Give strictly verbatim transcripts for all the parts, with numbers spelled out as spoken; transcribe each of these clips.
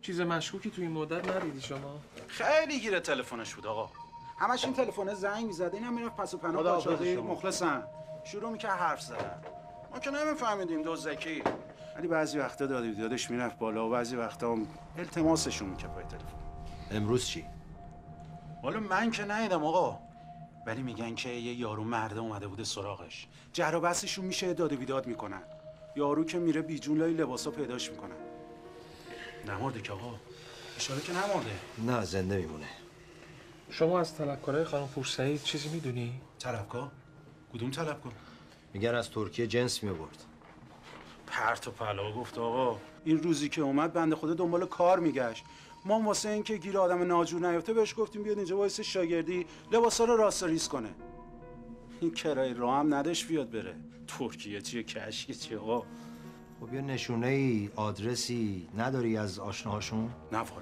چیز مشکوکی تو این مدت ندیدی شما؟ خیلی گیره تلفنش بود آقا. همش این تلفن زنگ میزد، اینم میرفت پس و پناه قاچاقی مخلصم شروع میکرد حرف زدن. ما که نمیفهمیدیم دزدکی، ولی بعضی وقتا داد و بیدادش میرفت بالا و بعضی وقتا هم التماسشون میکرد پای تلفن. امروز چی؟ والا من که ندیدم آقا، ولی میگن که یه یارو مرده اومده بوده سراغش، جر و بحثشون میشه، داد و بیداد میکنن. یارو که میره بیجون لای لباسا پیداش میکنن. نمرده که آقا، اشاره که نمرده. نه زنده میمونه. شما از طلبکارای خانم پورسعید چیزی میدونی؟ طلبکار؟ کدوم طلبکار؟ میگن از ترکیه جنس میآورد. پرت و پلا گفت آقا. این روزی که اومد بنده خدا دنبال کار میگشت. ما واسه اینکه گیر آدم ناجور نیفته بهش گفتیم بیاد اینجا وایس شاگردی لباسا رو راست ریز کنه. این کرای راه هم نداشت بیاد بره. ترکیه چیه کشکی چیه آقا؟ خب یه نشونه ای آدرسی نداری از آشناهاشون؟ نه والا.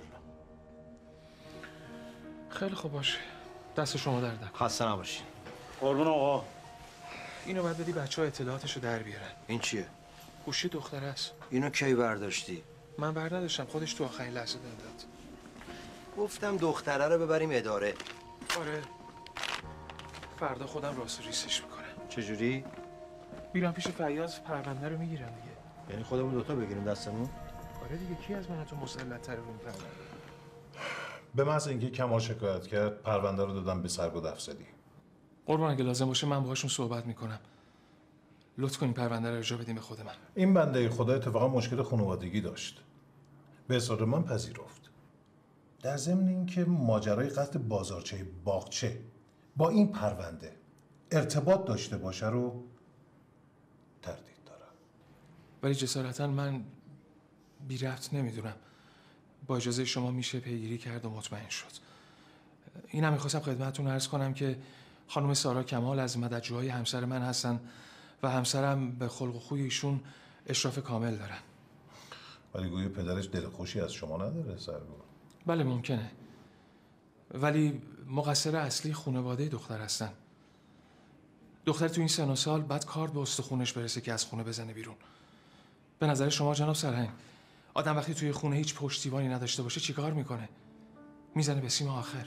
خیلی خوب باشه، دست شما در دکن. خسته نباشین. قربون آقا. اینو بعد بدی بچه ها اطلاعاتشو در بیارن. این چیه؟ گوشی دختره است. اینو کی برداشتی؟ من بر نداشتم، خودش تو آخرین لحظه بهم داد. گفتم دختره رو ببریم اداره. آره، فردا خودم راست ریسش میکنم. چجوری؟ میرم پیش فیاض، پرونده رو میگیرم دیگه. یعنی خودمون دوتا بگیریم دستمون؟ آره دیگه، کی از من تو مسلط‌تر رو این پرونده؟ به محض اینکه کمال شکایت کرد پرونده رو دادم به سرگود افسری. قربان اگه لازم باشه من باهاشون صحبت میکنم. لطف کنین پرونده رو ارجاع بدین به خود من. این بنده خدا اتفاقا مشکل خانوادگی داشت. به اصرار من پذیرفت. در ضمن اینکه ماجرای قتل بازارچه باغچه با این پرونده ارتباط داشته باشه رو تردید دارم. ولی جسارتا من بی ربط نمیدونم. با اجازه شما میشه پیگیری کرد و مطمئن شد. اینم میخواستم خدمتتون عرض کنم که خانم سارا کمال از مددجوهای همسر من هستن و همسرم به خلق و خوی ایشون اشراف کامل دارن. ولی گویا پدرش دل خوشی از شما نداره سرگور. بله ممکنه، ولی مقصر اصلی خانواده دختر هستن. دختر تو این سن و سال بعد کار به استخونش برسه که از خونه بزنه بیرون. به نظر شما جناب سرهنگ، آدم وقتی توی خونه هیچ پشتیبانی نداشته باشه چیکار میکنه؟ میزنه به سیم آخر.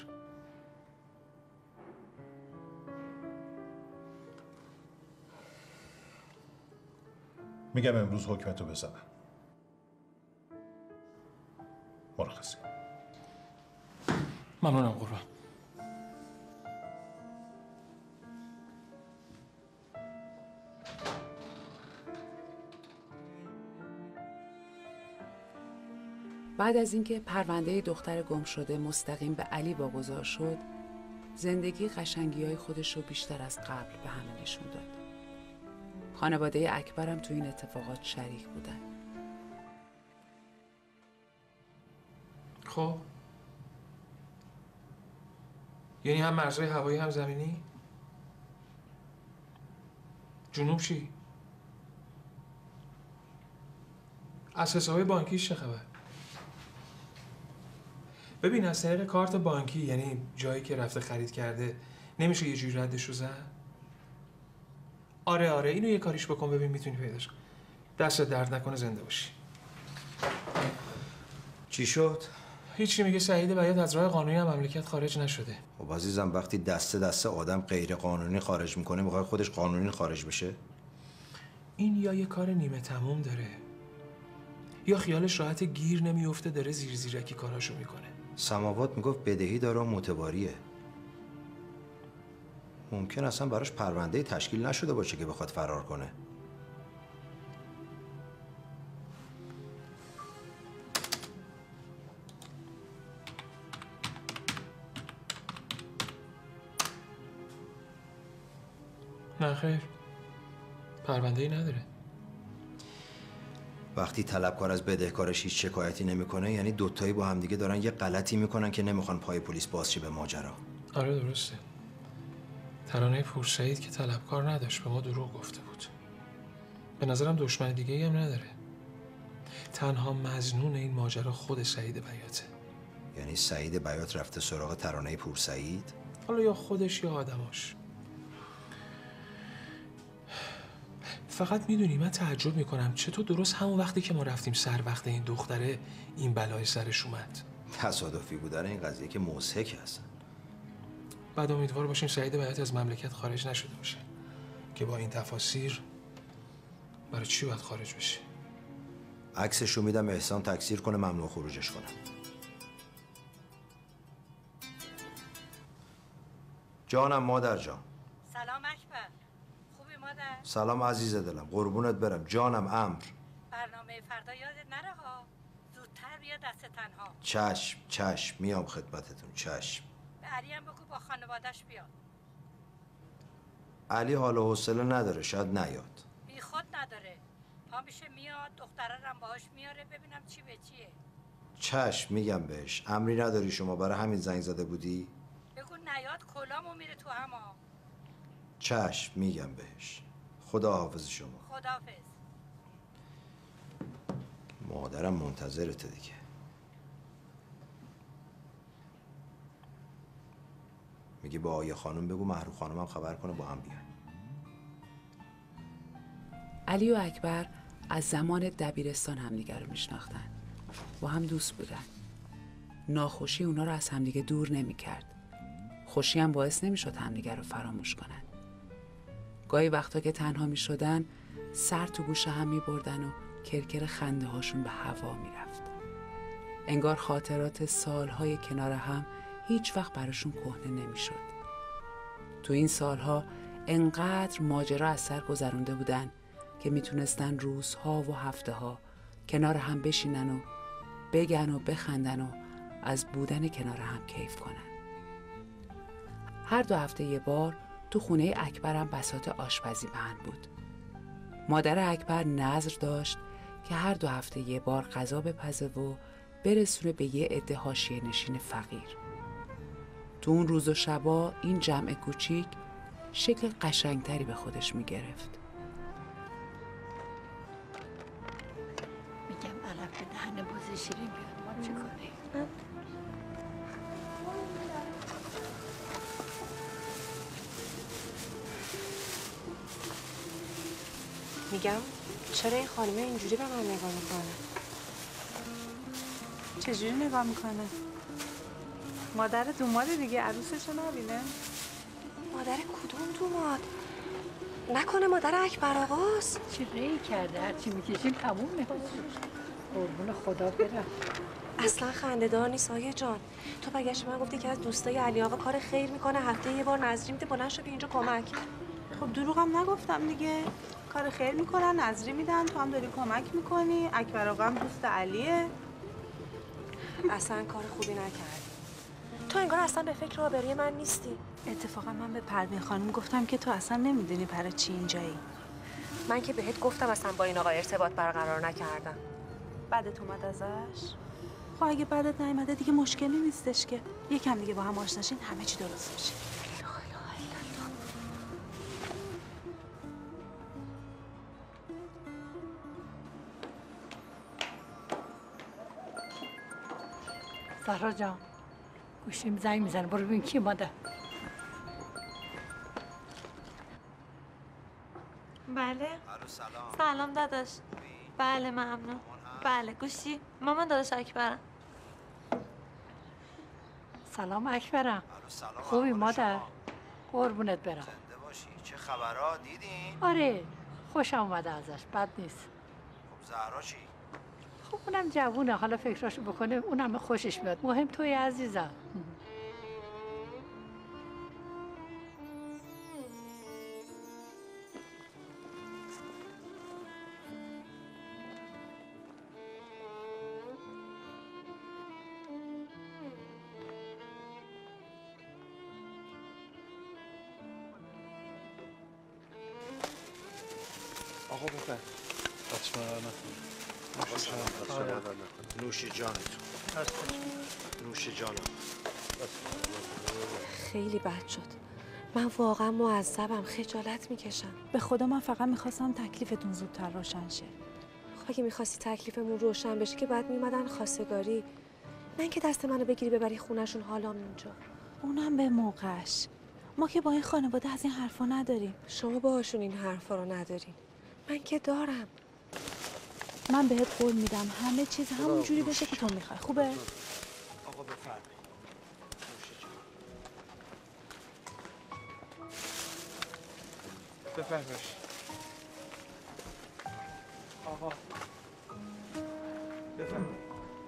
میگم امروز حکمتو بزنم. مرخصی. ممنونم قربان. بعد از اینکه پرونده دختر گم شده مستقیم به علی واگذار شد، زندگی قشنگی‌های خودش رو بیشتر از قبل به همه نشون داد. خانواده اکبرم تو این اتفاقات شریک بودن. خب یعنی هم مرزهای هوایی هم زمینی؟ جنوب چی؟ از حسابای بانکیش چه خبر؟ ببین از طریق کارت بانکی، یعنی جایی که رفته خرید کرده، نمیشه یه جوری ردش رو زد؟ آره آره اینو یه کاریش بکن ببین میتونی پیداش کن. دست درد نکنه، زنده باشی. چی شد؟ هیچی، میگه سعید بیات از راه قانونی هم مملکت خارج نشده. خب عزیزم وقتی دسته دسته آدم غیر قانونی خارج میکنه میخواد خودش قانونی خارج بشه؟ این یا یه کار نیمه تموم داره یا خیالش راحت گیر نمیفته داره زیر زیرکی کاراشو میکنه. سماوات میگفت بدهی داره و متواریه. ممکن اصلا براش پرونده تشکیل نشده باشه که بخواد فرار کنه. نه خیر، پرونده ای نداره. وقتی طلبکار از بدهکارش هیچ شکایتی نمیکنه یعنی دوتایی با همدیگه دارن یه غلطی میکنن که نمیخوان پای پلیس باز شه به ماجرا. آره درسته. ترانه پورسعید که طلبکار نداشت، به ما دروغ گفته بود. به نظرم دشمن دیگه ای هم نداره. تنها مظنون این ماجرا خود سعید بیاته. یعنی سعید بیات رفته سراغ ترانه پورسعید؟ حالا یا خودش یا آدماش. فقط میدونی من تعجب میکنم چطور درست همون وقتی که ما رفتیم سر وقت این دختره این بلای سرش اومد. تصادفی بودن این قضیه که مضحک هستن. بعد امیدوار باشیم سعید بهت از مملکت خارج نشده باشه که با این تفاسیر برای چی باید خارج بشه؟ عکسشو میدم احسان تکثیر کنه ممنوع خروجش کنه. جانم مادر جان. سلام اکبر. خوبی مادر؟ سلام عزیز دلم. قربونت برم. جانم امر. برنامه فردا یادت نره ها. زودتر بیا دست تنها. چشم چشم میام خدمتتون. چشم. به علی هم بگو با خانوادش بیاد. علی حال و حوصله نداره، شاید نیاد. بی خود نداره. پا میشه میاد، دختره رو باهاش میاره ببینم چی به چیه. چشم میگم بهش. امری نداری شما برای همین زنگ زده بودی؟ بگو نیاد کلامو میره تو هما. چشم میگم بهش. خدا حافظ شما. خداحافظ. مادرم منتظرته دیگه. میگه با آیه خانم بگو محروم خانمم خبر کنه با هم بیان. علی و اکبر از زمان دبیرستان همدیگر رو میشناختن. با هم دوست بودن. ناخوشی اونا رو از همدیگه دور نمیکرد. خوشی هم باعث نمیشد همدیگر رو فراموش کنن. گاهی وقتا که تنها میشدن سر تو گوش هم میبردن و کرکر خنده هاشون به هوا میرفت. انگار خاطرات سالهای کنار هم هیچ وقت براشون کهنه نمیشد. تو این سالها انقدر ماجرا از سر گذرونده بودن که میتونستن روزها و هفته ها کنار هم بشینن و بگن و بخندن و از بودن کنار هم کیف کنن. هر دو هفته یه بار تو خونه اکبر هم بساط آشپزی پهن بود. مادر اکبر نذر داشت که هر دو هفته یه بار غذا بپزه و برسونه به یه عده حاشیه نشین فقیر. تو اون روز و شبا این جمع کوچیک شکل قشنگتری به خودش میگرفت. میگم علف به دهن بوز شیرین بیاد، ما چه کنیم؟ میگم چرا این خانمه اینجوری به من نگاه میکنه؟ چجوری نگاه میکنه؟ مادر دوماد دیگه، عروسشو نبینه؟ مادر کدوم دوماد؟ نکنه مادر اکبر آقاست؟ چی ری کرده؟ هرچی میکشیم تموم میشه. قربون خدا برم. اصلا خنده‌دار نیست آیه جان. تو برگشت من گفتی که از دوستای علی آقا کار خیر میکنه، هفته یه بار نظری میده، بلند شو بیا اینجا کمک. خب دروغم نگفتم دیگه. کار خیر میکنن، نظری میدن، تو هم داری کمک میکنی. اکبر آقا هم دوست علیه. اصلا کار خوبی نکردی. تو انگار اصلا به فکر آبروی من نیستی. اتفاقا من به پروین خانم گفتم که تو اصلا نمیدونی برای چی اینجایی. من که بهت گفتم اصلا با این آقا ارتباط برقرار نکردم. بعدت اومد ازش؟ خب اگه بعدت نیومده دیگه مشکلی نیستش که. یکم دیگه با هم آشناشین همه چی درست میشه. زهرا جان گوشیم زنگ میزنه، برو ببین کی اومده. بله. سلام. سلام داداش. بله ممنون. بله گوشی مامان داداش اکبرم. سلام اکبرم. خوبی مادر؟ قربونت برم. زنده باشی. چه خبرها دیدین؟ آره خوشم اومده ازش، بد نیست. خب زهرا چی؟ خب اونم جوونه، حالا فکراشو بکنه اونم خوشش میاد. مهم توی عزیزم. آقا بخیر. نوش جانتون. نوش جانم. خیلی بد شد. من واقعا معذبم، خجالت میکشم. به خدا من فقط میخواستم تکلیفتون زودتر روشن شه. خب اگه میخواستی تکلیفمون روشن بشه که بعد میومدن خواستگاری، نه اینکه دست منو بگیری ببری خونشون حالام اینجا. اونم به موقعش. ما که با این خانواده از این حرفا نداریم. شما باهاشون این حرفا رو ندارین. من که دارم. من بهت قول میدم همه چیز همون جوری بشه که تو میخوای. خوبه؟ آقا بفرمایید. بفرمایید. آقا بفرمایید.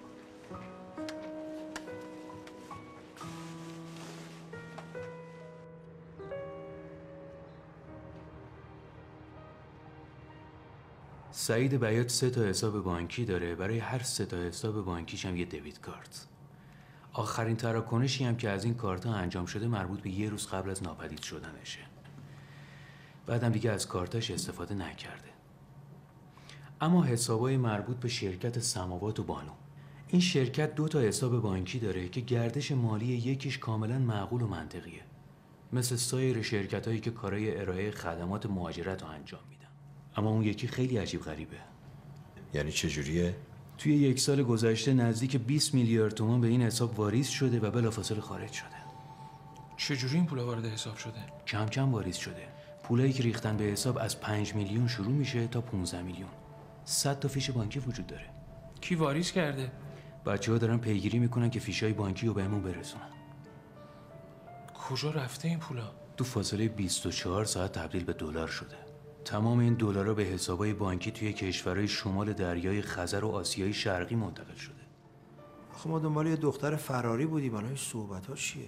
سعید بیات سه تا حساب بانکی داره، برای هر سه تا حساب بانکیش هم یه دیوید کارت. آخرین تراکنشی هم که از این کارت ها انجام شده مربوط به یه روز قبل از ناپدید شدنشه. بعدم دیگه از کارتاش استفاده نکرده. اما حسابای مربوط به شرکت سماوات و بانو، این شرکت دو تا حساب بانکی داره که گردش مالی یکیش کاملا معقول و منطقیه، مثل سایر شرکتایی که کارای ارائه خدمات مهاجرت رو انجام میدن. اما اون یکی خیلی عجیب غریبه. یعنی چجوریه؟ توی یک سال گذشته نزدیک بیست میلیارد تومان به این حساب واریز شده و بلافاصله خارج شده. چجوری این پولا وارد حساب شده؟ کم کم واریز شده. پولایی که ریختن به حساب از پنج میلیون شروع میشه تا پانزده میلیون. صد تا فیش بانکی وجود داره. کی واریز کرده؟ بچه‌ها دارن پیگیری میکنن که فیشای بانکی رو بهمون برسونن. کجا رفته این پولا؟ تو فاصله بیست و چهار ساعت تبدیل به دلار شده. تمام این دلارها به حسابای بانکی توی کشورهای شمال دریای خزر و آسیای شرقی منتقل شده. آخه ما دنبال یه دختر فراری بودیم، الان این صحبت‌ها چیه؟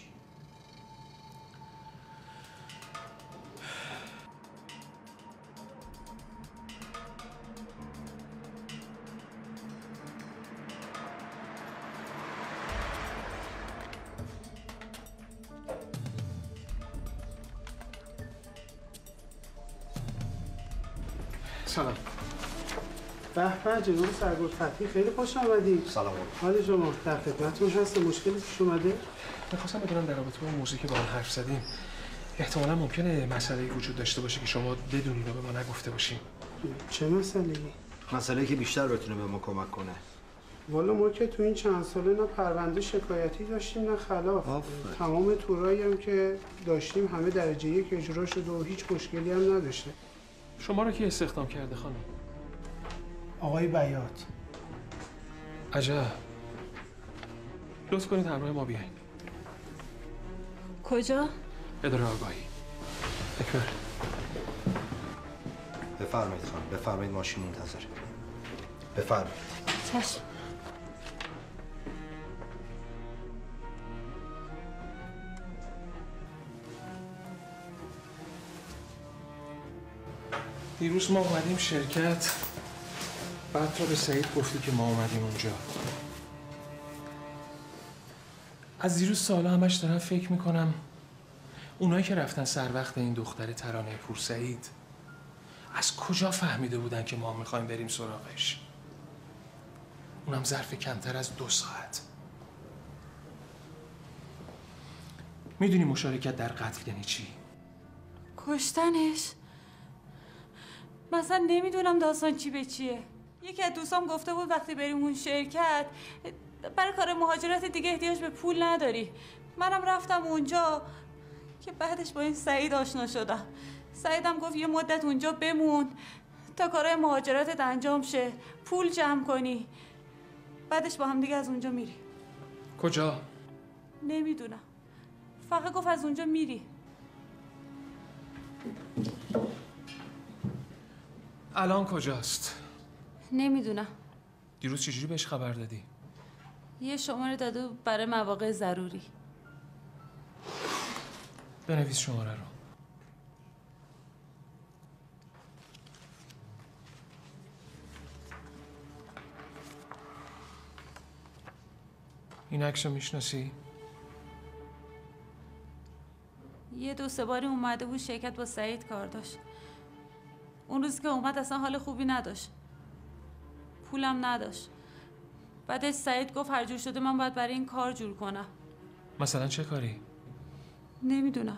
سلام. به به جناب سرگل فتحی، خیلی خوش آمدید. سلام. حال شما؟ در خدمتتون هستم. مشکلی پیش اومده؟ می‌خواستم بدونم در رابطه با موضوعی که با هم حرف زدیم احتمالاً ممکنه مسئله‌ای وجود داشته باشه که شما بدونید و به ما نگفته باشین. چه مسئله‌ای؟ مسئله‌ای که بیشتر بتونه به ما کمک کنه. والا ما که تو این چند ساله نه پرونده شکایتی داشتیم نه خلاف. آفرین. تمام تورایی هم که داشتیم همه درجه یک اجرا شده و هیچ مشکلی هم نداشته. شما رو کی استخدام کرده خانم؟ آقای بیات. عجب. لطف کنید همراه ما بیاین. کجا؟ اداره آگاهی. اکبر. بفرمایید خانم، بفرمایید، ماشین منتظره. بفرمایید. چشم. دیروز ما اومدیم شرکت، بعد تو به سعید گفتی که ما اومدیم اونجا. از دیروز سالا همش دارم فکر میکنم اونایی که رفتن سر وقت این دختر ترانه پور سعید از کجا فهمیده بودن که ما میخوایم بریم سراغش، اونم ظرف کمتر از دو ساعت. میدونی مشارکت در قتل یعنی چی؟ کشتنش؟ مثلا نمیدونم داستان چی به چیه. یکی از دوستام گفته بود وقتی بریم اون شرکت برای کار مهاجرت دیگه احتیاج به پول نداری. منم رفتم اونجا که بعدش با این سعید آشنا شدم. سعیدم گفت یه مدت اونجا بمون تا کارهای مهاجرتت انجام شه، پول جمع کنی، بعدش با هم دیگه از اونجا میری. کجا؟ نمیدونم، فقط گفت از اونجا میری. الان کجاست؟ نمیدونم. دیروز چجوری بهش خبر دادی؟ یه شماره داده برای مواقع ضروری. بنویس شماره رو. این عکس رو میشناسی؟ یه دو سه باری اومده بود شرکت با سعید کار داشت. اون روز که اومد اصلا حال خوبی نداشت، پولم نداشت. بعدش سعید گفت هر جور شده من باید برای این کار جور کنم. مثلا چه کاری؟ نمیدونم.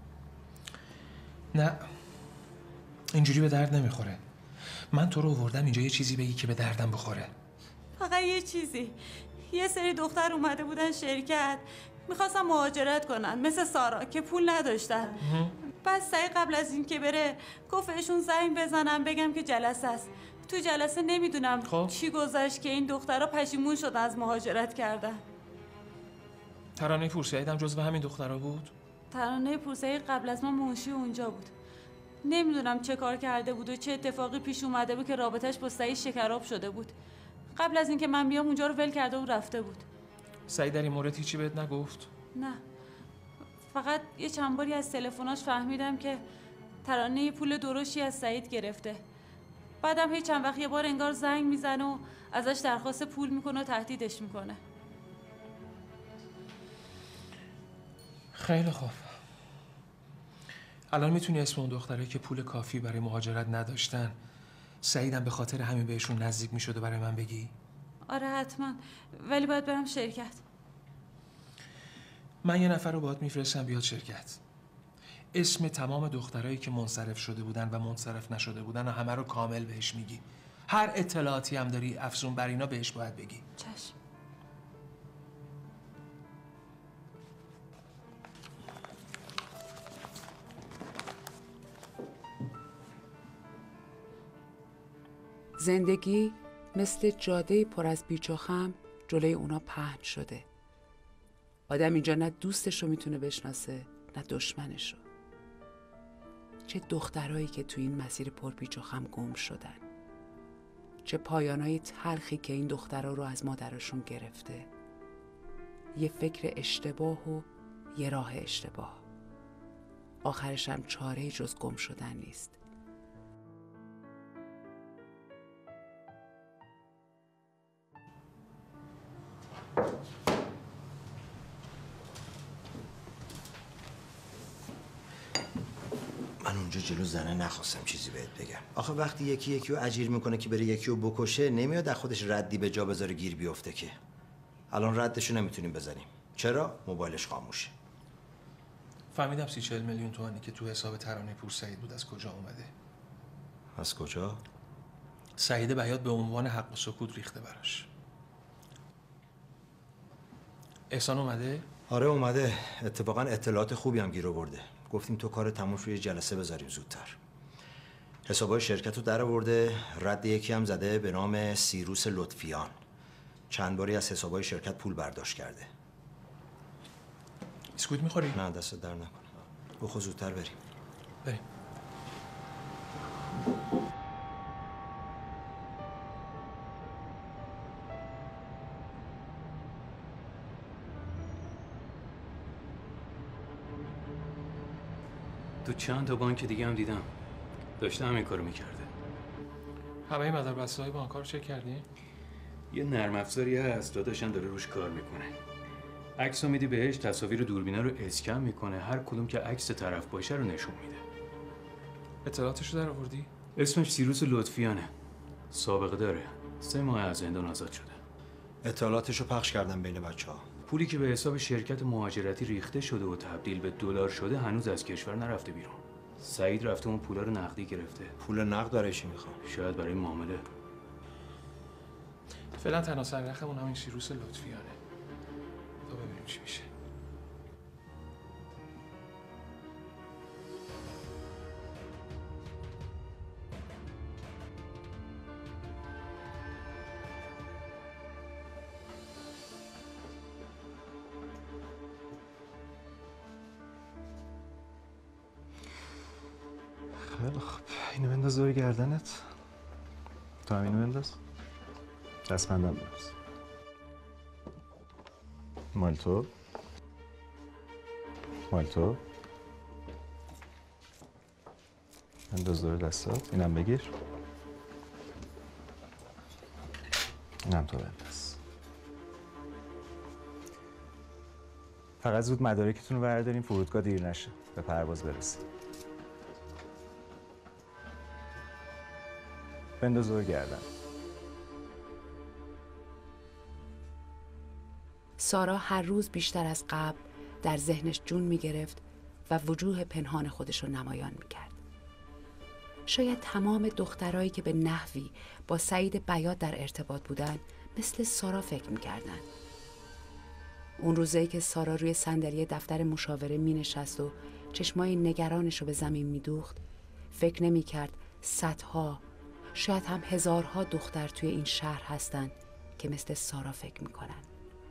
نه اینجوری به درد نمیخوره. من تو رو آوردم اینجا یه چیزی بگی که به دردم بخوره. فقط یه چیزی. یه سری دختر اومده بودن شرکت میخواستن مهاجرت کنن مثل سارا که پول نداشتن. بعد سعید قبل از این که بره گفت بهشون زنگ بزنم بگم که جلسه است. تو جلسه نمیدونم خب؟ چی گذشت که این دخترها پشیمون شد از مهاجرت کردن. ترانه پورسعید هم جزو همین دخترها بود؟ ترانه پورسعید قبل از ما منشی اونجا بود. نمیدونم چه کار کرده بود و چه اتفاقی پیش اومده بود که رابطش با سعید شکراب شده بود. قبل از اینکه من بیام اونجا رو ول کرده و رفته بود. سعید در این مورد هیچی بهت نگفت؟ نه. فقط یه چند باری از تلفناش فهمیدم که ترانه پول درشتی از سعید گرفته. بعدم هیچ چند وقت یه بار انگار زنگ میزنه و ازش درخواست پول میکنه و تهدیدش میکنه. خیلی خوب. الان میتونی اسم اون دختره که پول کافی برای مهاجرت نداشتن سعیدم به خاطر همین بهشون نزدیک میشده برای من بگی؟ آره حتما، ولی باید برم شرکت. من یه نفر رو باید میفرستم بیاد شرکت. اسم تمام دخترایی که منصرف شده بودن و منصرف نشده بودن و همه رو کامل بهش میگی. هر اطلاعاتی هم داری افزون بر اینا بهش باید بگی. چشم. زندگی مثل جاده پر از بیچ و خم جلوی اونا پهن شده. آدم اینجا نه دوستشو میتونه بشناسه نه دشمنشو. چه دخترایی که تو این مسیر پر بیچ و خم گم شدن. چه پایانای تلخی که این دخترها رو از مادرشون گرفته. یه فکر اشتباه و یه راه اشتباه. آخرش هم چاره‌ای جز گم شدن نیست. من اونجا جلو زنه نخواستم چیزی بهت بگم. آخه وقتی یکی یکی رو اجیر میکنه که بره یکی رو بکشه نمیاد از خودش ردی به جا بذاره گیر بیفته که. الان ردشو نمیتونیم بزنیم. چرا؟ موبایلش خاموشه. فهمیدم سی چهل میلیون تومانی که تو حساب ترانه پورسعید بود از کجا اومده. از کجا؟ سعید بیات به عنوان حق و سکوت ریخته براش. احسان اومده؟ آره اومده. اتفاقا اطلاعات خوبی هم گیر آورده. گفتیم تو کار تموم شد یه جلسه بذاریم زودتر. حسابای شرکت رو در آورده، رد یکی هم زده به نام سیروس لطفیان. چند باری از حسابای شرکت پول برداشت کرده. بیسکویت میخوری؟ نه دست در نکن. بخو زودتر بریم. بریم. تو چند تا بانک دیگه هم دیدم داشته همین کارو میکرده. همه مداربسته‌های بانک‌ها رو چک کردی؟ یه نرم افزاری هست داداشم داره روش کار میکنه. عکسو میدی بهش، تصاویر دوربینا رو اسکن میکنه، هر کدوم که عکس طرف باشه رو نشون میده. اطلاعاتشو در آوردی؟ اسمش سیروس لطفیانه. سابقه داره. سه ماه از زندان آزاد شده. اطلاعاتشو پخش کردم بین بچه‌ها. پولی که به حساب شرکت مهاجرتی ریخته شده و تبدیل به دلار شده هنوز از کشور نرفته بیرون. سعید رفته اون پولا رو نقدی گرفته. پول نقد برای چی میخوام؟ شاید برای معامله. فعلا تنها سررخمون همین سیروس لطفیانه. تا ببینیم چی میشه. خیلی خب اینو بنداز دور گردنت. تو هم اینو بنداز. دستبندم بنداز. مال تو مال تو بنداز دور دستات. اینم بگیر. اینم تو بنداز. فقط زود مدارکتون رو برداریم فرودگاه دیر نشه به پرواز برسیم. بنداز دور گردن. سارا هر روز بیشتر از قبل در ذهنش جون می گرفت و وجوه پنهان خودش رو نمایان می کرد. شاید تمام دخترایی که به نحوی با سعید بیات در ارتباط بودن مثل سارا فکر می کردن. اون روزایی که سارا روی صندلی دفتر مشاوره می نشست و چشمای نگرانش رو به زمین میدوخت، فکر نمی کرد صدها، شاید هم هزارها دختر توی این شهر هستن که مثل سارا فکر میکنن.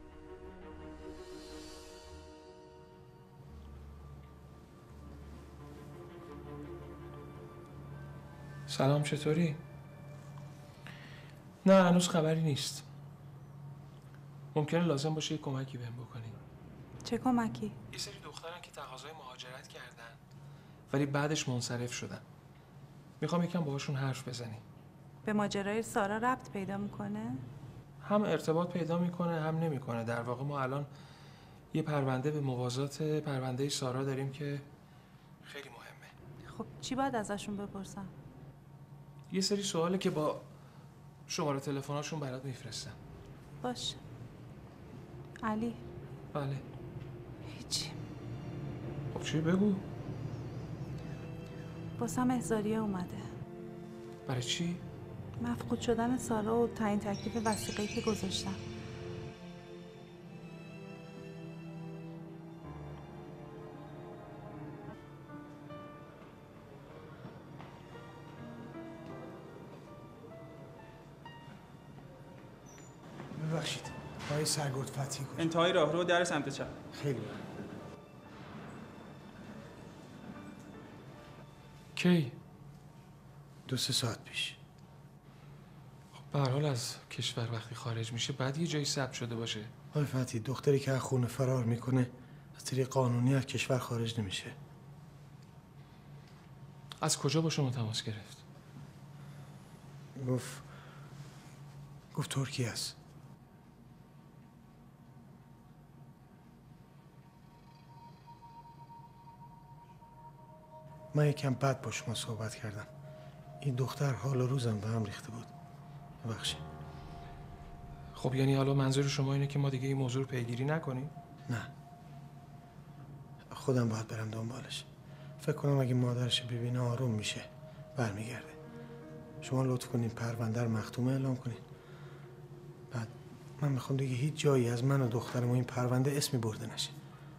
سلام، چطوری؟ نه هنوز خبری نیست. ممکنه لازم باشه یه کمکی بهم بکنی. چه کمکی؟ یه سری دخترن که تقاضای مهاجرت کردن ولی بعدش منصرف شدن. میخوام یکم باهاشون حرف بزنی. به ماجرای سارا ربط پیدا میکنه؟ هم ارتباط پیدا میکنه هم نمیکنه. در واقع ما الان یه پرونده به موازات پرونده سارا داریم که خیلی مهمه. خب چی باید ازشون بپرسم؟ یه سری سواله که با شماره تلفناشون برات میفرستم. باشه. علی. بله. هیچی. خب چی بگو؟ باسم احضاریه اومده. برای چی؟ مفقود شدن سارا و تعیین تکلیف وثیقه‌ای که گذاشتم. ببخشید آقای سرگرد فتحی کجا؟ انتهای راهرو در سمت چپ. خیلی ممنون. کی؟ دو سه ساعت پیش. خب به هر حال از کشور وقتی خارج میشه بعد یه جایی ثبت شده باشه. آقای فتحی دختری که از خونه فرار میکنه از طریق قانونی از کشور خارج نمیشه. از کجا با شما تماس گرفت؟ گفت گفت ترکیه است. من یکم بد با شما صحبت کردم. این دختر حال و روزم به هم ریخته بود. ببخشید. خب یعنی حالا منظور شما اینه که ما دیگه این موضوع رو پیگیری نکنیم؟ نه. خودم باید برم دنبالش. فکر کنم اگه مادرش ببینه آروم میشه. برمیگرده. شما لطف کنین پرونده رو مختومه اعلام کنین. بعد من میخوام دیگه هیچ جایی از من و دخترم و این پرونده اسمی برده نشه.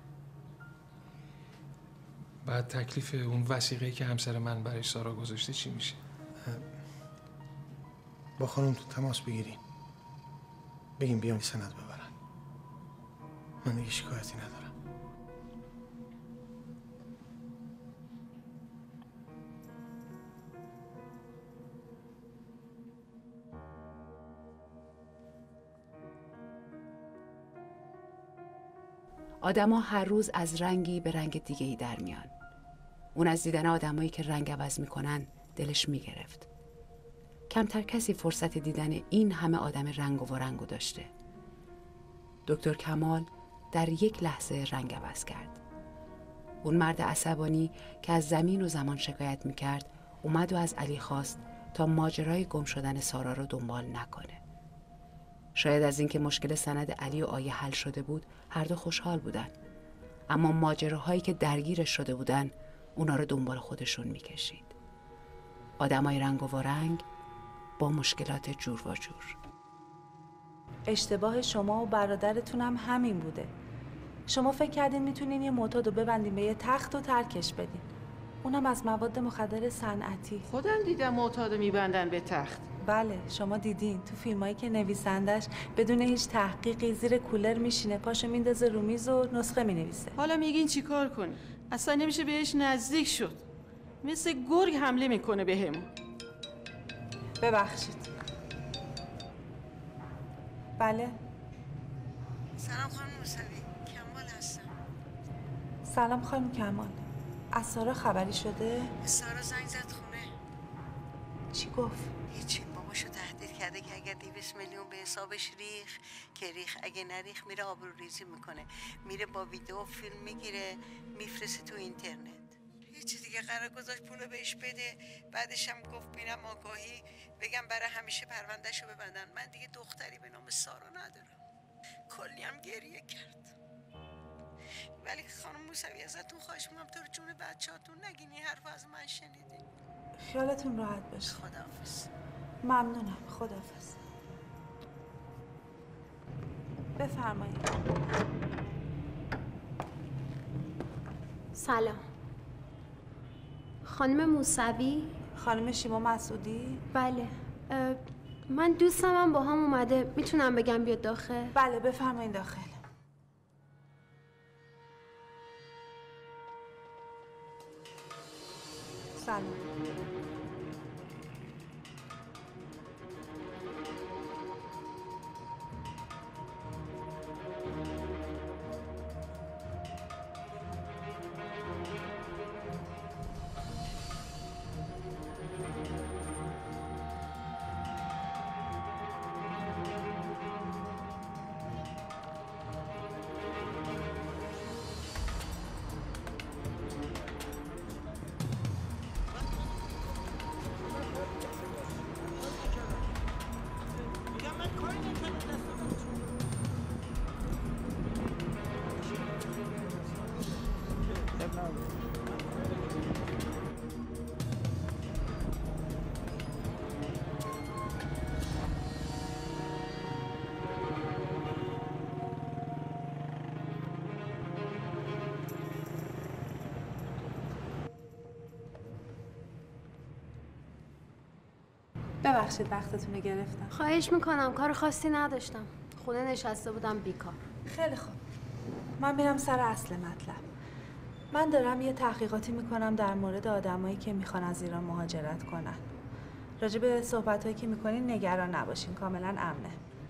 بعد تکلیف اون وثیقه‌ای که همسر من برای سارا گذاشته چی میشه؟ با خانم تو تماس بگیرین. بگیم بیان سند ببرن. من دیگه شکایتی ندارم. آدما هر روز از رنگی به رنگ دیگه‌ای در میان. اون از دیدن آدمایی که رنگ عوض میکنن دلش میگرفت. کمتر کسی فرصت دیدن این همه آدم رنگ و رنگو داشته. دکتر کمال در یک لحظه رنگ عوض کرد. اون مرد عصبانی که از زمین و زمان شکایت میکرد اومد و از علی خواست تا ماجرای گم شدن سارا رو دنبال نکنه. شاید از اینکه مشکل سند علی و آیه حل شده بود هر دو خوشحال بودن، اما ماجراهایی که درگیرش شده بودن اونا رو دنبال خودشون میکشید. آدمای رنگ و رنگ با مشکلات جور و جور. اشتباه شما و برادرتون هم همین بوده. شما فکر کردین میتونین یه معتاد رو ببندین به یه تخت و ترکش بدین، اونم از مواد مخدر صنعتی. خودم دیدم معتاد میبندن به تخت. بله شما دیدین تو فیلمایی که نویسندش بدون هیچ تحقیقی زیر کولر میشینه، پاشو میندازه رو میز و نسخه مینویسه. حالا میگین چیکار کنی؟ اصلا نمیشه بهش نزدیک شد. مثل گرگ حمله میکنه بهمون. ببخشید. بله. سلام خانم موسوی، کمال هستم. سلام خانم کمال. از سارا خبری شده؟ سارا زنگ زد خونه. چی گفت؟ هیچی، باباشو تهدید کرده که اگر دویست میلیون به حسابش ریخ که ریخ، اگه نریخ میره آبروریزی میکنه، میره با ویدیو و فیلم میگیره میفرسته تو اینترنت. هیچی دیگه، قرار گذاشت پولو بهش بده، بعدش هم گفت میرم آگاهی بگم برای همیشه پروندهشو ببندن. من دیگه دختری به نام سارا ندارم. کلی هم گریه کرد. ولی خانم موسوی ازتون خواهش میکنم تو رو جون بچه‌هاتون نگین این حرف از من شنیدین. خیالتون راحت باشه. خداحافظ. ممنونم. خداحافظ. بفرمایید. سلام. خانم موسوی؟ خانم شیما مسعودی؟ بله. من دوستم هم با هم اومده، میتونم بگم بیاد داخل؟ بله بفرمایید داخل. سلام. ببخشید وقتتون رو گرفتم. خواهش میکنم، کار خاصی نداشتم. خونه نشسته بودم بیکار. خیلی خوب. من میرم سر اصل مطلب. من دارم یه تحقیقاتی میکنم در مورد آدمایی که میخوان از ایران مهاجرت کنن. راجع به صحبتایی که میکنین نگران نباشین، کاملا امنه.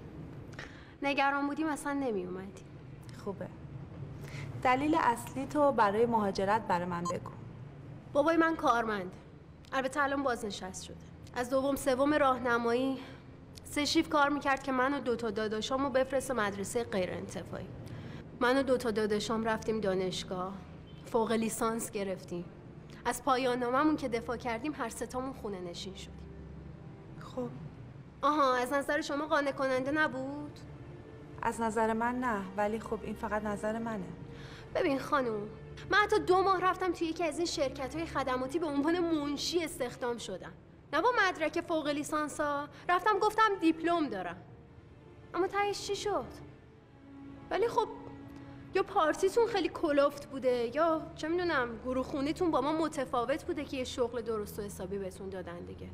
نگران بودیم اصلا نمی اومدی. خوبه. دلیل اصلی تو برای مهاجرت برای من بگو. بابای من کارمنده. البته الان بازنشسته شده. از دوم سوم راهنمایی سه شیفت کار میکرد که من و دوتا داداشامو بفرسته مدرسه غیر انتفاعی. من و دوتا داداشام رفتیم دانشگاه، فوق لیسانس گرفتیم. از پایان ناممون که دفاع کردیم هر ستامون خونه نشین شدیم. خب آها، از نظر شما قانع کننده نبود؟ از نظر من نه، ولی خب این فقط نظر منه. ببین خانم، من حتی دو ماه رفتم توی یکی از این شرکت‌های خدماتی به عنوان منشی استخدام شدم. نه با مدرک فوق لیسانس ها، رفتم گفتم دیپلم دارم. اما تهش چی شد؟ ولی خب یا پارتیتون خیلی کلفت بوده یا چه میدونم گروه خونیتون با ما متفاوت بوده که یه شغل درست و حسابی بهتون دادن دیگه.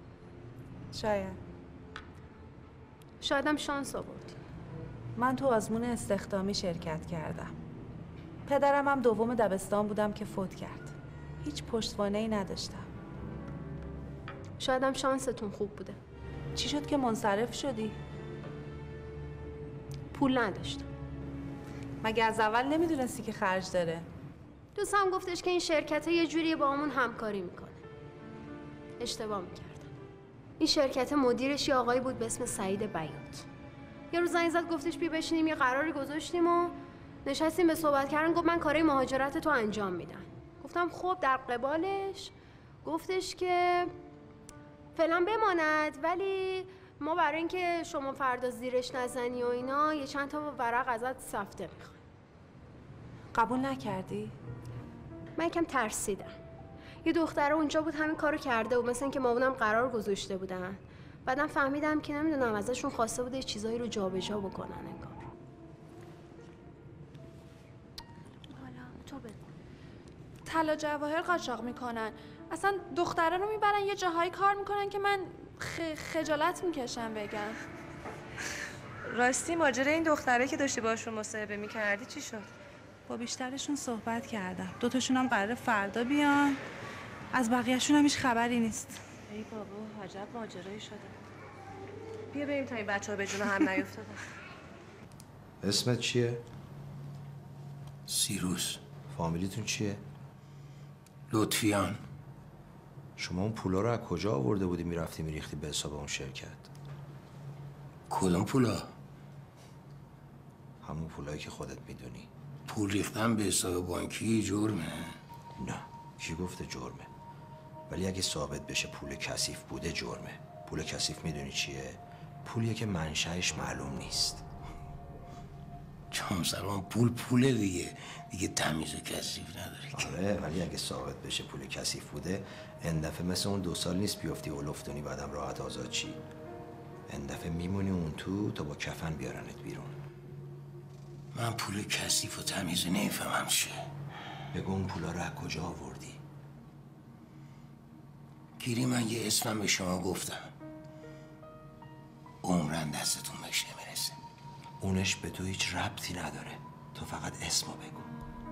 شاید. شایدم شانس آورد. من تو آزمون استخدامی شرکت کردم. پدرم هم دوم دبستان بودم که فوت کرد. هیچ پشتوانه‌ای نداشتم. شایدم شانستون خوب بوده. چی شد که منصرف شدی؟ پول نداشتم. مگه از اول نمیدونستی که خرج داره؟ دوستم گفتش که این شرکت یه جوری با همون همکاری میکنه. اشتباه میکردم. این شرکت مدیرش یه آقایی بود به اسم سعید بیات. یه روز زنگ زد گفتش بیا بشینیم یه قراری گذاشتیم و نشستیم به صحبت کردن. گفت من کارای مهاجرت تو انجام میدم. گفتم خب در قبالش گفتش که فعلا بماند، ولی ما برای اینکه شما فردا زیرش نزنی و اینا یه چند تا ورق ازت سفته میخوایم. قبول نکردی؟ من یکم ترسیدم. یه دختره اونجا بود همین کارو کرده و مثلا اینکه مامانم قرار گذاشته بودن. بعدم فهمیدم که نمیدونم ازشون خواسته بوده چیزایی رو جابجا بکنن انگار. حالا تو بگو. طلا جواهر قاچاق میکنن. اصلا دختره رو میبرن یه جاهایی کار میکنن که من خ... خجالت میکشم بگم. راستی ماجرا این دختره که داشتی باشون مصاحبه میکردی چی شد؟ با بیشترشون صحبت کردم. دوتاشون هم قراره فردا بیان. از بقیه‌شون هم هیچ خبری نیست. ای بابا عجب ماجرایی شده. بیا بریم تا این بچه‌ها به جون هم نیفتادن. اسمت چیه؟ سیروس. فامیلیتون چیه؟ لطفیان. شما اون پولا رو از کجا آورده بودی میرفتی میریختی به حساب اون شرکت؟ کدوم پولا؟ همون پولایی که خودت میدونی. پول ریختن به حساب بانکی جرمه؟ نه، کی گفته جرمه؟ ولی اگه ثابت بشه پول کثیف بوده جرمه. پول کثیف میدونی چیه؟ پولیه که منشأش معلوم نیست. چهارسران پول پوله دیگه، دیگه تمیز و کثیف نداره. آره، ولی اگه ثابت بشه پول کثیف بوده، این دفعه مثل اون دو سال نیست بیفتی اولفتونی بعدم راحت آزاد چی. این دفعه میمونی اون تو تا با کفن بیارنت بیرون. من پول کثیف و تمیز نمیفهمم چیه. بگو اون پولا رو از کجا آوردی؟ گیری من یه اسمم به شما گفتم، عمرن دستتون بهش نمیرسه. اونش به تو هیچ ربطی نداره، تو فقط اسمو بگو.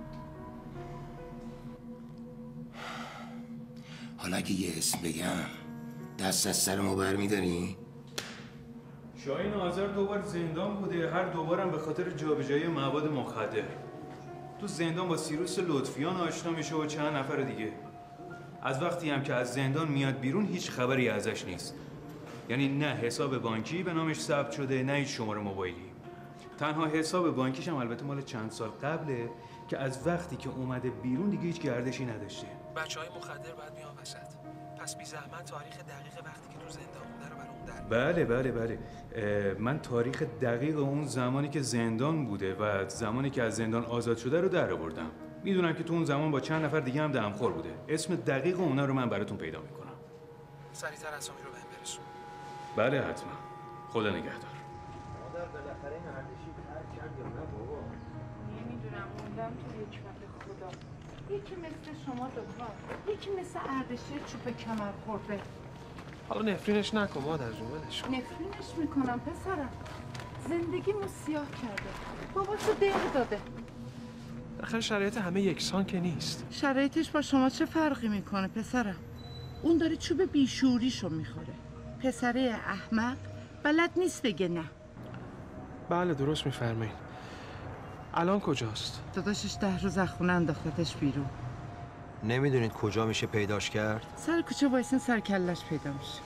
حالا اگه یه اسم بگم دست از سر ما برمیداری؟ شاهین آذر دوبار زندان بوده، هر دوبارم به خاطر جابجایی مواد مخدر. تو زندان با سیروس لطفیان آشنا میشه و چند نفر دیگه. از وقتی هم که از زندان میاد بیرون هیچ خبری ازش نیست. یعنی نه حساب بانکی به نامش ثبت شده، نه هیچ شماره موبایلی. تنها حساب بانکیش هم البته مال چند سال قبله که از وقتی که اومده بیرون دیگه هیچ گردشی نداشته. بچهای مخدر باید بیان وسط. پس بی زحمت تاریخ دقیق وقتی که تو زندان بوده رو برام در. بله بله بله. من تاریخ دقیق اون زمانی که زندان بوده و زمانی که از زندان آزاد شده رو در آوردم. میدونم که تو اون زمان با چند نفر دیگه هم دمخور بوده. اسم دقیق اونا رو من براتون پیدا میکنم. سریعتر اسامی رو بهم برسون. بله حتما. خدا نگهدار. مادر بالاخره این اردشیر ترک کرد یا نه بابا؟ نمیدونم، موندم تو یک وقت خدا. یکی مثل شما دوتا، یکی مثل اردشیر چوب کمر خورده. حالا نفرینش نکن مادر جون، ولش کن. نفرینش میکنم پسرم. زندگیمو سیاه کرده. بابا تو دق داده. بالاخره شرایط همه یکسان که نیست. شرایطش با شما چه فرقی میکنه پسرم؟ اون داره چوب بیشوریشو میخوره. پسره احمق بلد نیست بگه نه. بله درست میفرمایید. الان کجاست؟ داداشش ده روز از خونه انداختش بیرون. نمیدونید کجا میشه پیداش کرد؟ سر کوچه وایسین سر کلش پیدا میشه.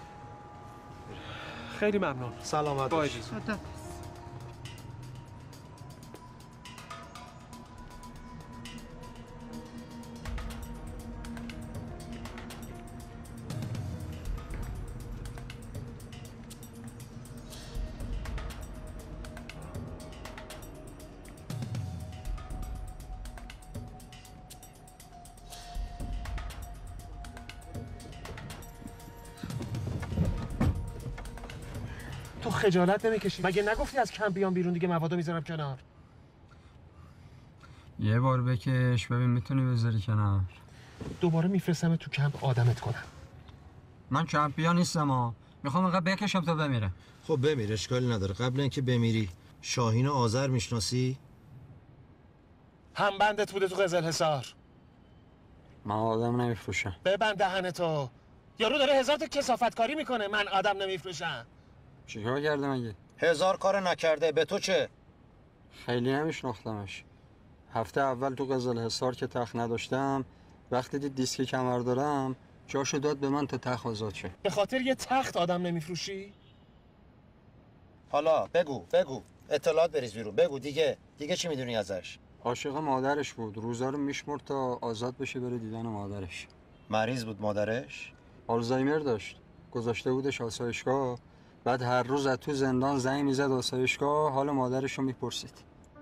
خیلی ممنون. سلامت باشید. خدا. تو خجالت نمیکشی؟ مگه نگفتی از کمپ بیام بیرون دیگه موادو میذارم کنار؟ یه بار بکش ببین میتونی بذاری کنار. دوباره میفرستم تو کمپ آدمت کنم. من کمپیا نیستم ها، میخوام اینقدر بکشم تا بمیره. خب بمیر، اشکالی نداره. قبل اینکه بمیری شاهین آذر میشناسی؟ هم بندت بوده تو قزل حصار. من آدم نمیفروشم. ببند دهنتو. یارو داره هزار تا کثافتکاری میکنه. من آدم نمیفروشم. چیکار کرده مگه؟ هزار کار نکرده. به تو چه؟ خیلی نمیشناختمش. هفته اول تو قزل حصار که تخت نداشتم، وقتی دید دیسک کمر دارم جاشو داد به من تا تخت آزاد شه. به خاطر یه تخت آدم نمیفروشی؟ حالا بگو بگو اطلاعات بریز بیرون. بگو دیگه دیگه چی میدونی ازش؟ عاشق مادرش بود، روزا رو میشمرد تا آزاد بشه بره دیدن مادرش. مریض بود مادرش؟ آلزایمر داشت، گذاشته بودش آسایشگاه. بعد هر روز از تو زندان زنگ میزد آسایشگاه، حال مادرش رو میپرسید.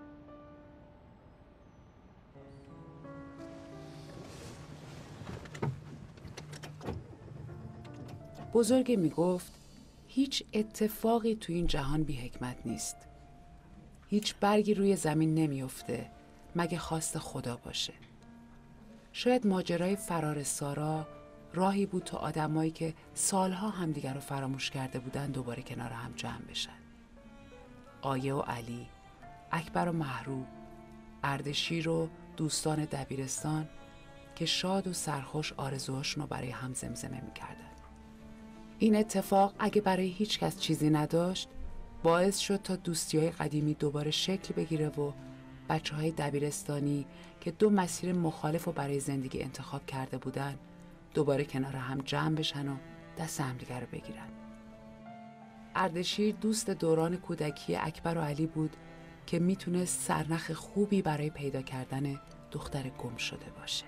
بزرگ میگفت هیچ اتفاقی تو این جهان بی حکمت نیست. هیچ برگی روی زمین نمیفته مگه خواست خدا باشه. شاید ماجرای فرار سارا راهی بود تا آدمایی که سالها همدیگر رو فراموش کرده بودن دوباره کنار هم جمع بشن. آیه و علی، اکبر و محروب، اردشیر و دوستان دبیرستان که شاد و سرخوش آرزوهاشون رو برای هم زمزمه میکردن. این اتفاق اگه برای هیچ کس چیزی نداشت، باعث شد تا دوستی‌های قدیمی دوباره شکل بگیره و بچه‌های دبیرستانی که دو مسیر مخالف رو برای زندگی انتخاب کرده بودن دوباره کنار هم جمع بشن و دست همدیگر رو بگیرن. اردشیر دوست دوران کودکی اکبر و علی بود که میتونست سرنخ خوبی برای پیدا کردن دختر گم شده باشه.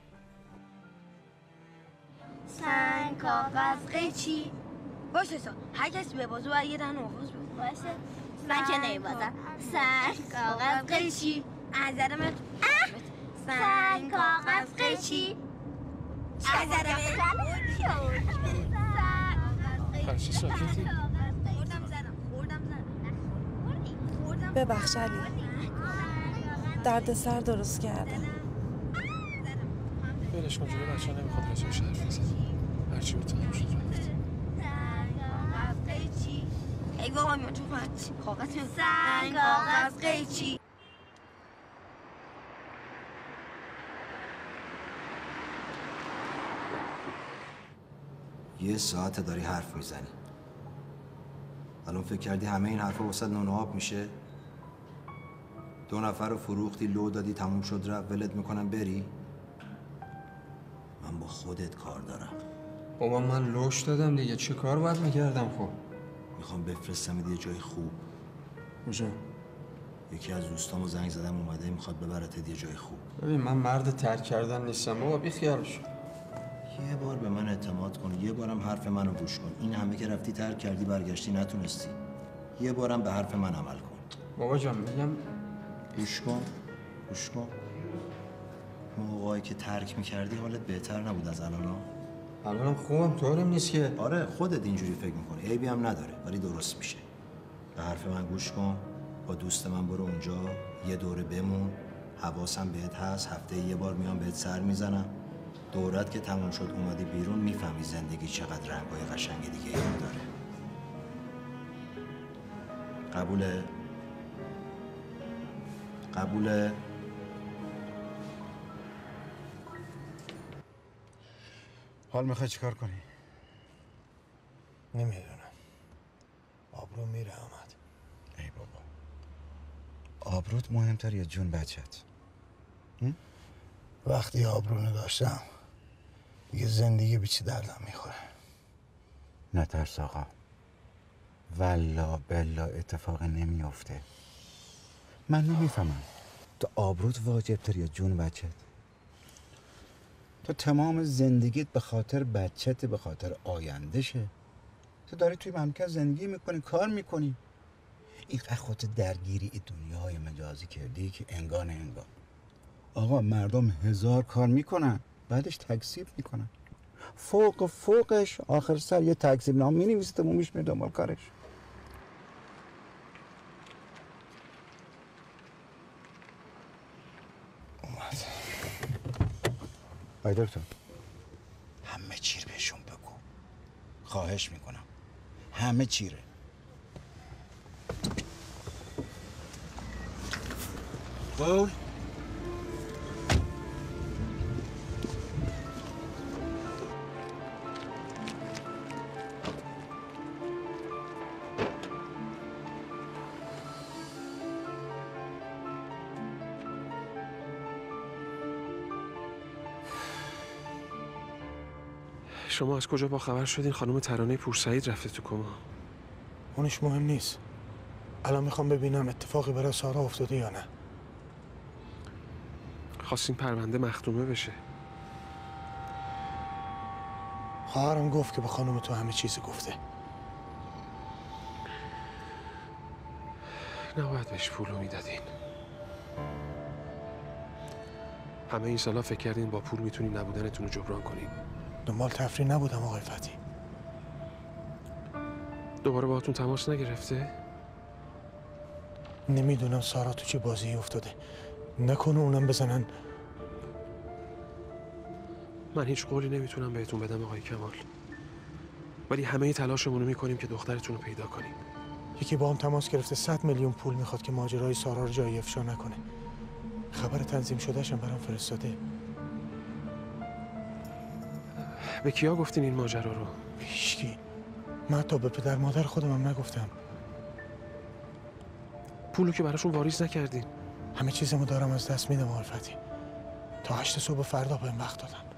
سنگ کاغذ قیچی باشه سا هر کسی به بازو باید یه دهن آواز بود باشه. من که نمیبازم. سنگ کاغذ قیچی از من سنگ کاغذ قیچی از خرشی ساکتی؟ ببخش علی، درد سر درست کردم. ولش کن جلو بچه ها نمیخواد راجبش حرف بزنی. هرچی بود تمام شد رفت. ای بابا من چون فرچی کاغذ سنگ کاغذ قیچی. یه ساعت داری حرف میزنی. الان فکر کردی همه این حرفا واسه نون آب میشه؟ دو نفر رو فروختی، لو دادی، تموم شد رفت، ولت میکنم بری؟ من با خودت کار دارم. بابا من لوش دادم دیگه، چه کار باید میکردم؟ خب میخوام بفرستم یه جای خوب. کجا؟ یکی از دوستامو زنگ زدم اومده میخواد ببرت یه جای خوب. ببین من مرد ترک کردن نیستم بابا، بی خیال شو. یه بار به من اعتماد کن، یه بارم حرف منو گوش کن. این همه که رفتی ترک کردی برگشتی نتونستی. یه بارم به حرف من عمل کن. بابا جان میگم گوش کن گوش کن. موقعی که ترک میکردی حالت بهتر نبود از الان ها؟ الانم خوبم، طورم نیست که. آره خودت اینجوری فکر میکنی، عیبی هم نداره ولی درست میشه. به حرف من گوش کن، با دوست من برو اونجا یه دوره بمون، حواسم بهت هست، هفته یه بار میام بهت سر میزنم. دورت که تموم شد اومدی بیرون میفهمی زندگی چقدر رنگای قشنگ دیگه هم داره. قبوله؟ قبوله؟ حال میخوای چیکار کنی؟ نمیدونم. آبرو میره احمد. ای بابا، آبروت مهمتر یا جون بچت؟ وقتی آبرو داشتم دیگه زندگی به چی دردم میخوره. نترس آقا، والله بالله اتفاق نمیافته. من نمیفهمم تو آبروت واجبتر یا جون بچت؟ تو تمام زندگیت به خاطر بچت، به خاطر آیندهشه. تو داری توی مملکت زندگی میکنی، کار میکنی، اینقدر خودت درگیری این دنیای مجازی کردی که انگار نه انگار. آقا مردم هزار کار میکنن بعدش تکذیب میکنن، فوق فوقش آخر سر یه تکذیب نام مینویسه تا مومیش میره دنبال کارش. اومد. آی دکتر، همه چی رو بهشون بگو، خواهش میکنم، همه چیره. قول شما از کجا با خبر شدین خانم ترانه پورسعید رفته تو کما؟ اونش مهم نیست. الان میخوام ببینم اتفاقی برای سارا افتاده یا نه. خواستین پرونده مختومه بشه. خواهرم گفت که به خانم تو همه چیز گفته. نباید بهش پولو میدادین. همه این سالا فکر کردین با پول میتونین نبودنتون رو جبران کنین. دنبال تفریح نبودم آقای فتی. دوباره باهاتون تماس نگرفته؟ نمیدونم سارا تو چه بازی افتاده. نکنه اونم بزنن. من هیچ قولی نمیتونم بهتون بدم آقای کمال، ولی همه تلاشمون رو میکنیم که دخترتون رو پیدا کنیم. یکی با هم تماس گرفته صد میلیون پول میخواد که ماجرای سارا رو جای افشا نکنه. خبر تنظیم شدهشم برام فرستاده. به کیا گفتین این ماجرا رو؟ هیچکی. من تا به پدر مادر خودمم نگفتم. پولو که براشون واریز نکردین. همه چیزمو دارم از دست میدم آقای فتی. تا هشت صبح فردا بهم وقت دادن.